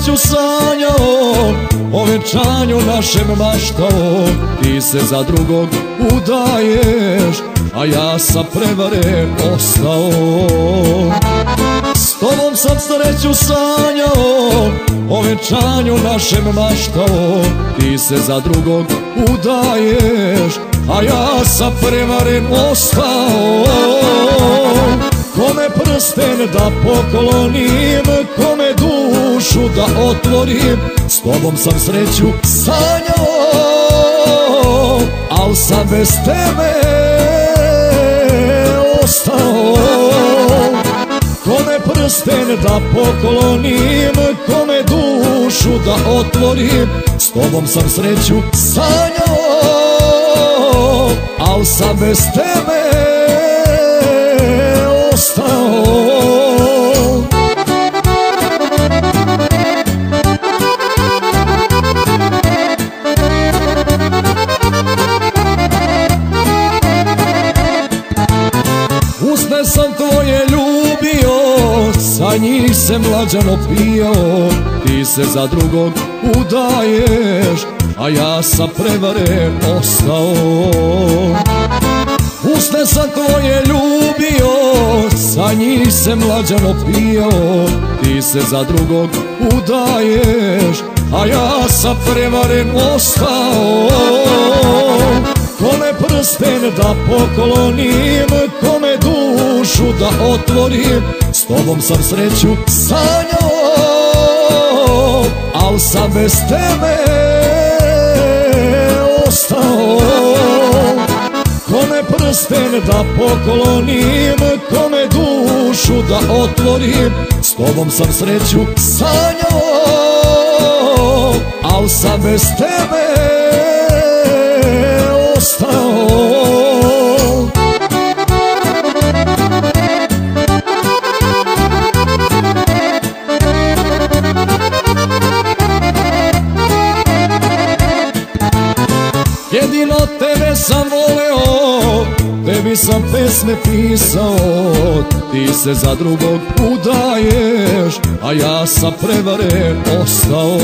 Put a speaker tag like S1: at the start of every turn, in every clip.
S1: sreću sanjao, o venčanju našem maštao. Ti se za drugog udaješ, a ja sam prevaren ostao. S tobom sam sreću sanjao, o venčanju našem maštao. Ti se za drugog udaješ, a ja sam prevaren ostao. Kome prsten da poklonim, kome dušu da otvorim, s tobom sam sreću sanjao, al sam bez tebe ostao. Kome prsten da poklonim, kome dušu da otvorim, s tobom sam sreću sanjao, al sam bez tebe ostao. Usne sam tvoje ljubio, sa njih se mlađano pio. Ti se za drugog udaješ, a ja sam prevaren ostao. Usne sam tvoje ljubio, sa njih se mlađano pio. Ti se za drugog udaješ, a ja sam prevaren ostao. Kome prsten da poklonim, kome dušu da otvorim, s tobom sam sreću sanjao, al sam bez tebe ostao. Kome prsten da poklonim, kome dušu da otvorim, s tobom sam sreću sanjao, al sam bez tebe ostao. Jedino tebe sam voleo, tebi sam pesme pisao. Ti se za drugog udaješ, a ja sam prevaren ostao.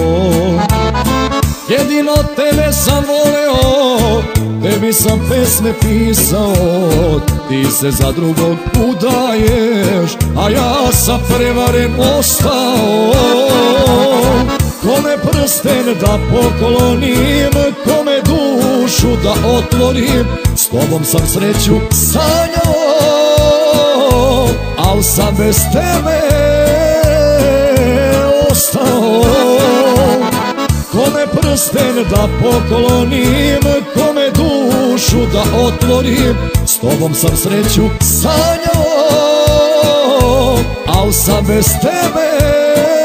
S1: Jedino tebe sam voleo, tebi sam pesme pisao. Ti se za drugog udaješ, a ja sam prevaren ostao. Kome prsten da poklonim, kome dušu da otvorim, s tobom sam sreću sanjao, al sam bez tebe ostao. Kome prsten da poklonim, kome dušu da otvorim, s tobom sam sreću sanjao, al sam bez tebe